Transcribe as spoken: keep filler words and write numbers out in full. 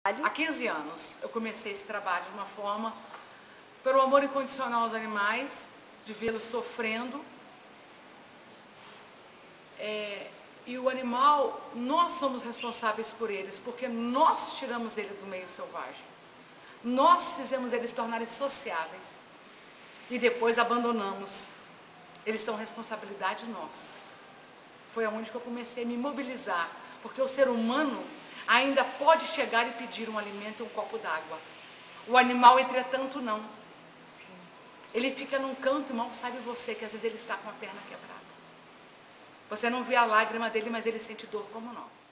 Há quinze anos eu comecei esse trabalho de uma forma, pelo amor incondicional aos animais, de vê-los sofrendo. É, e o animal, nós somos responsáveis por eles, porque nós tiramos ele do meio selvagem. Nós fizemos eles tornarem sociáveis e depois abandonamos. Eles são responsabilidade nossa. Foi aonde que eu comecei a me mobilizar, porque o ser humano ainda pode chegar e pedir um alimento e um copo d'água. O animal, entretanto, não. Ele fica num canto, mal sabe você, que às vezes ele está com a perna quebrada. Você não vê a lágrima dele, mas ele sente dor como nós.